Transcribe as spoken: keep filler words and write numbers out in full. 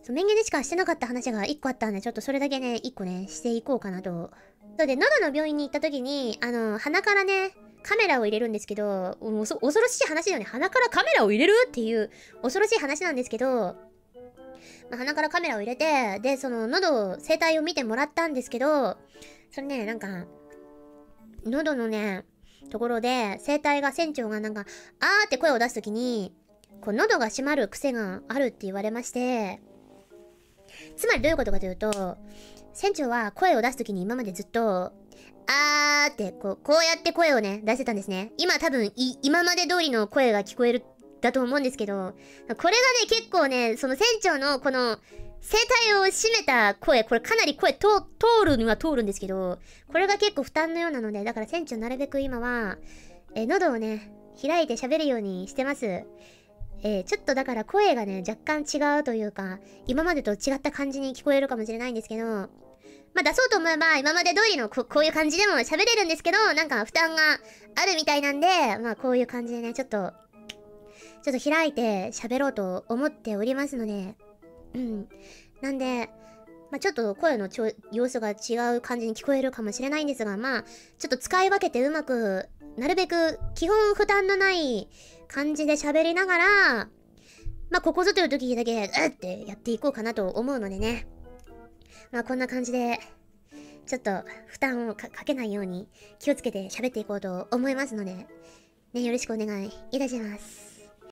そうメンゲでしかしてなかった話がいっこあったんで、ちょっとそれだけね、いっこね、していこうかなと。そうで、喉の病院に行った時に、あの、鼻からね、カメラを入れるんですけど、おそ恐ろしい話だよね。鼻からカメラを入れるっていう恐ろしい話なんですけど、まあ、鼻からカメラを入れて、で、その喉、声帯を見てもらったんですけど、それね、なんか、喉のね、ところで、声帯が、船長がなんか、あーって声を出すときに、こう、喉が閉まる癖があるって言われまして、つまりどういうことかというと、船長は声を出すときに今までずっと、あーって、こう、こうやって声をね、出せたんですね。今多分、い、今まで通りの声が聞こえる、だと思うんですけど、これがね、結構ね、その船長のこの、声帯を閉めた声、これかなり声通、通るには通るんですけど、これが結構負担のようなので、だから船長なるべく今は、え、喉をね、開いて喋るようにしてます。えー、ちょっとだから声がね、若干違うというか、今までと違った感じに聞こえるかもしれないんですけど、まあ出そうと思えば今まで通りの こ, こういう感じでも喋れるんですけど、なんか負担があるみたいなんで、まあこういう感じでね、ちょっと、ちょっと開いて喋ろうと思っておりますので、うん。なんで、まあ、ちょっと声のちょ様子が違う感じに聞こえるかもしれないんですが、まあ、ちょっと使い分けてうまく、なるべく基本負担のない感じで喋りながら、まあ、ここぞという時だけ、うってやっていこうかなと思うのでね。まあ、こんな感じで、ちょっと負担を か, かけないように気をつけて喋っていこうと思いますので、ね、よろしくお願いいたします。